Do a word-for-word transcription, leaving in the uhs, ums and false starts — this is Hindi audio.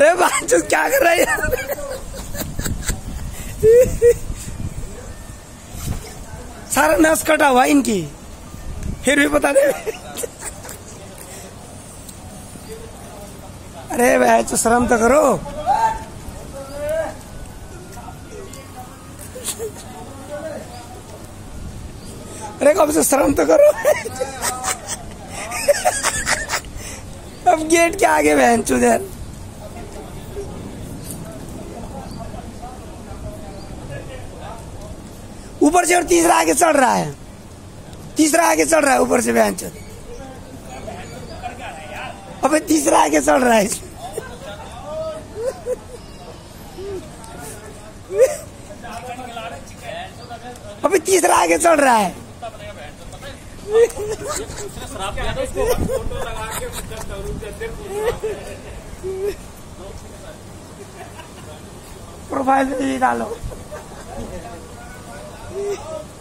अरे बाजू क्या कर रहा है यार? सारा नस कटा हुआ इनकी, फिर भी पता नहीं। अरे भाई तो शर्म तो करो। अरे कब से शर्म तो करो। अब गेट के आगे बहन चुदर। ऊपर से और तीसरा आगे चढ़ रहा है, तीसरा आगे चढ़ रहा है ऊपर से बहन चुद। अबे तीसरा आगे चढ़ रहा है। अबे तीसरा आगे चढ़ रहा है। प्रोफाइल पे भी डालो।